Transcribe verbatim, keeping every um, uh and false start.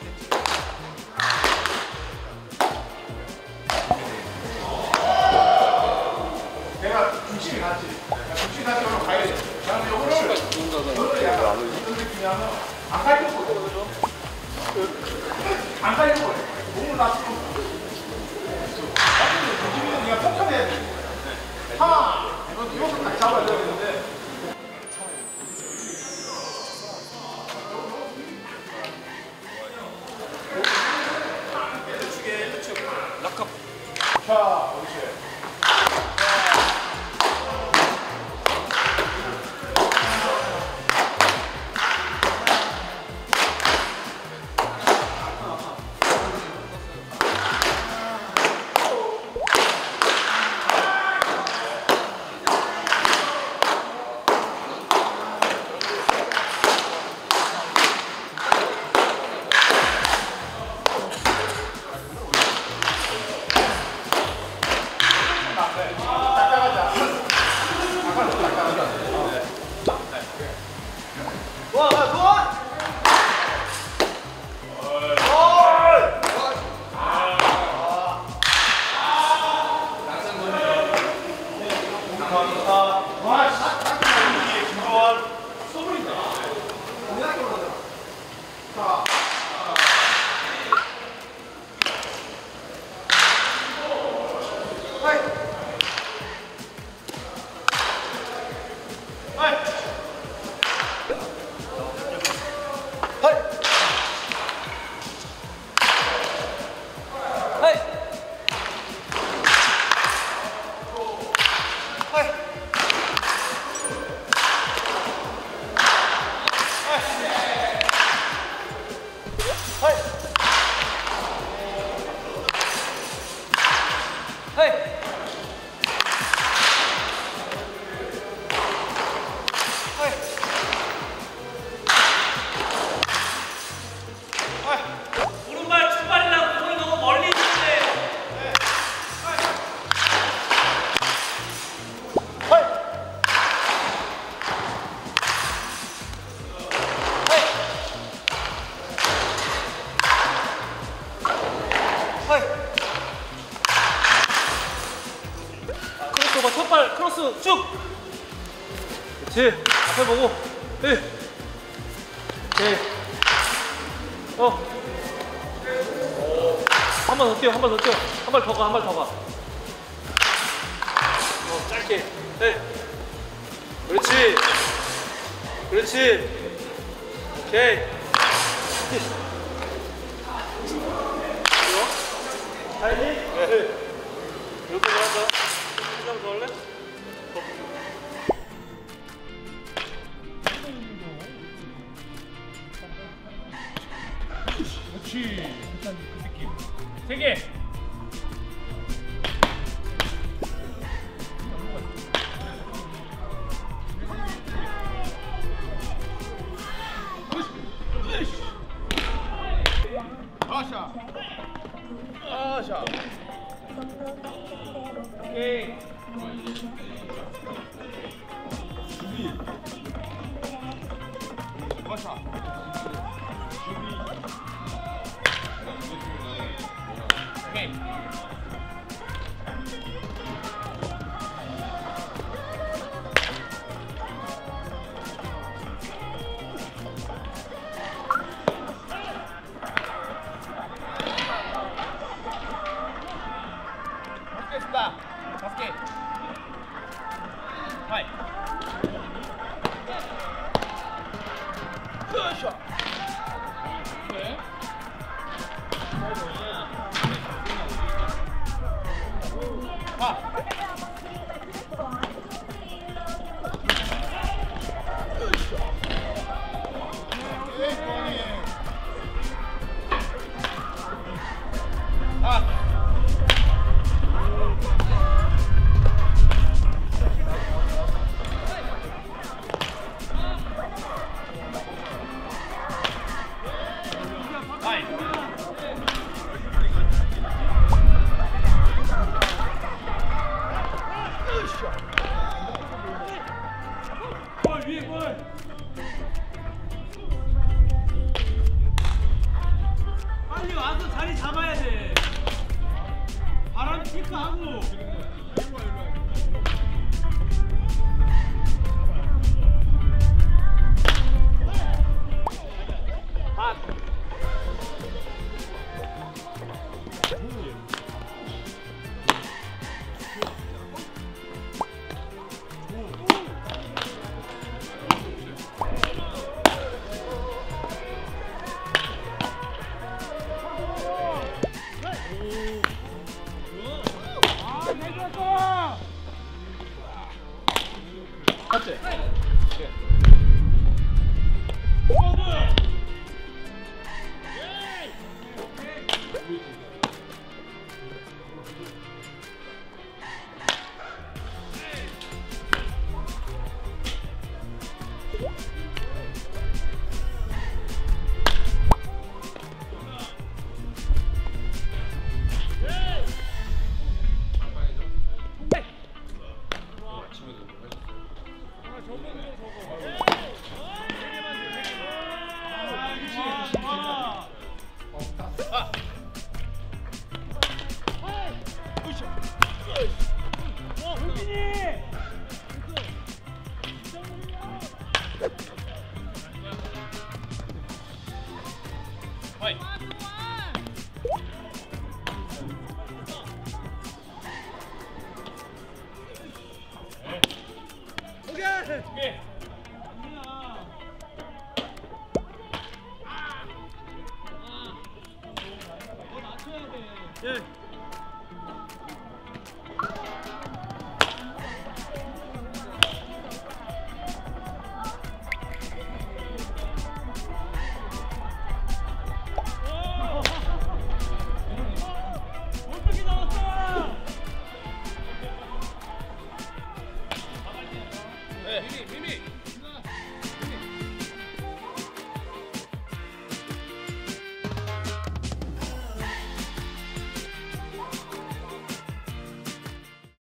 내가 중심이 같지. 중심이 같이 오면 가야 돼. 나는 요거를 저를 약간 이런 느낌이 하면 안 가려고 그러거든. 안 가려고 그래. 몸을 낮추고. 낮추면 중심이 네가 평평해야 돼. 하나, 이건 이것도 딱 잡아야 되는데. 락커. 자, 그렇지. 첫발 크로스 쭉. 그렇지. 앞에 보고. 일. 오케이. 어. 한 번 더 뛰어. 한 번 더 뛰어. 한 발 더 가. 한 발 더 가. 어, 짧게. 네. 그렇지. 그렇지. 오케이. 좋아. 다행히. 네. 이렇게 한다. 한 점 더 할래? 그렇지. 일단 그 느낌. 세 개. 아샤. 아샤. 오케이. 준비. 아샤. 준비. 오케이. 됐습니다. 다섯 개. 하이. 굿샷. 네. 아. 아. 맞지? 예.